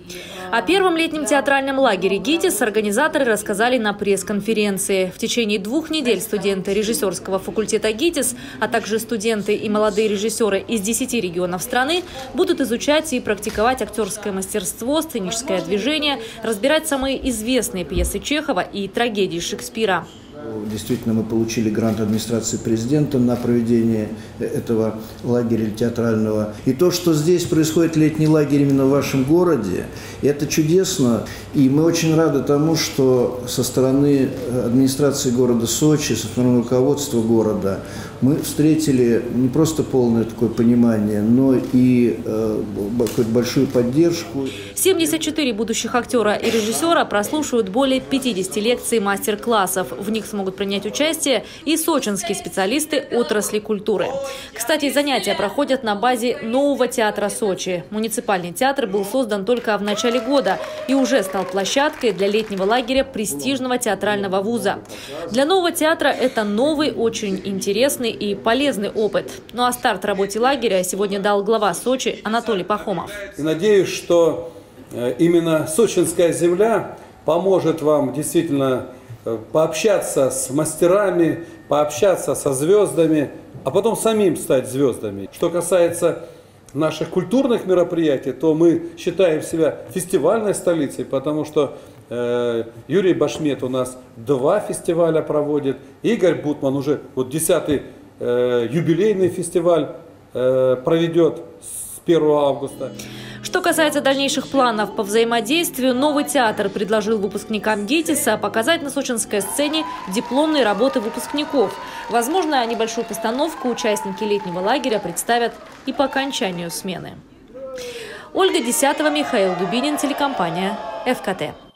О первом летнем театральном лагере «ГИТИС» организаторы рассказали на пресс-конференции. В течение 2 недель студенты режиссерского факультета «ГИТИС», а также студенты и молодые режиссеры из 10 регионов страны будут изучать и практиковать актерское мастерство, сценическое движение, разбирать самые известные пьесы Чехова и трагедии Шекспира. Действительно, мы получили грант администрации президента на проведение этого лагеря театрального. И то, что здесь происходит летний лагерь именно в вашем городе, это чудесно. И мы очень рады тому, что со стороны администрации города Сочи, со стороны руководства города, мы встретили не просто полное такое понимание, но и большую поддержку. 74 будущих актера и режиссера прослушают более 50 лекций и мастер-классов. В них смогут принять участие и сочинские специалисты отрасли культуры. Кстати, занятия проходят на базе нового театра Сочи. Муниципальный театр был создан только в начале года и уже стал площадкой для летнего лагеря престижного театрального вуза. Для нового театра это новый, очень интересный и полезный опыт. Ну а старт работе лагеря сегодня дал глава Сочи Анатолий Пахомов. Надеюсь, что именно сочинская земля поможет вам действительно пообщаться с мастерами, пообщаться со звездами, а потом самим стать звездами. Что касается наших культурных мероприятий, то мы считаем себя фестивальной столицей, потому что Юрий Башмет у нас 2 фестиваля проводит, Игорь Бутман уже 10-й юбилейный фестиваль проведет с 1 августа. Что касается дальнейших планов по взаимодействию, новый театр предложил выпускникам ГИТИСа показать на сочинской сцене дипломные работы выпускников. Возможно, небольшую постановку участники летнего лагеря представят и по окончанию смены. Ольга Десятова, Михаил Дубинин, телекомпания ФКТ.